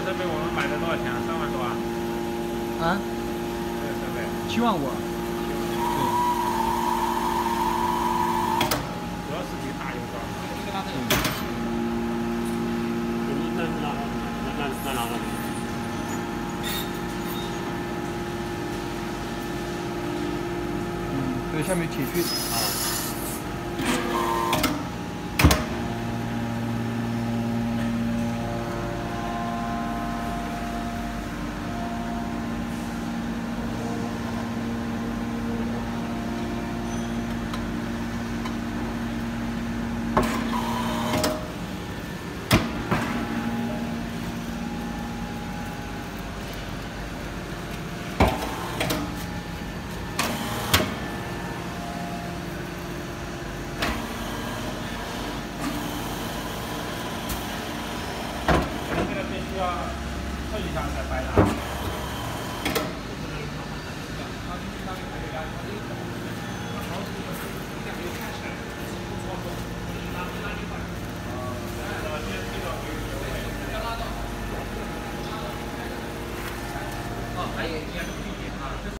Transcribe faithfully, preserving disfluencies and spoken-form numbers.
设备我们买的多少钱啊？三万多啊？ 啊？ 这个设备七万五。对。 主要是给大油缸。 嗯。那那那那那哪个？ 嗯，对，下面铁具。 啊。 需要测一下才掰的。哦，还有一件。